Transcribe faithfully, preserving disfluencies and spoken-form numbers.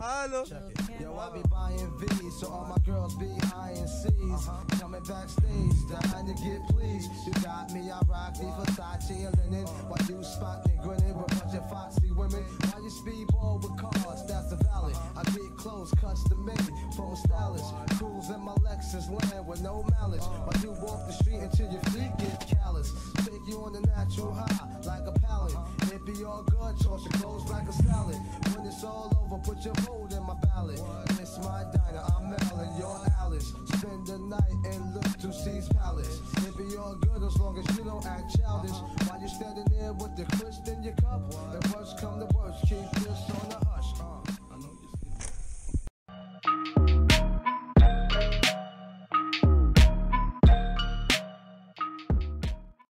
Hallo. Yo, I be buying V's, so all my girls be eyeing C's. Coming backstage, dying to get pleased. You got me, I rock the Versace and linen. While you spot me grinning with a bunch of foxy women. While you speedball with cars, that's the valley. I get clothes custom made from a stylist. Cruise in my Lexus land with no malice. While you walk the street until your feet get callous. Take you on the natural high like a pallet. It be all good, toss your clothes like a salad. When it's all over, put your vote in my ballot. It's my diner, I'm Marilyn, you're Alice. Spend the night and look to C's palace. It be all good as long as you don't act childish. While you standing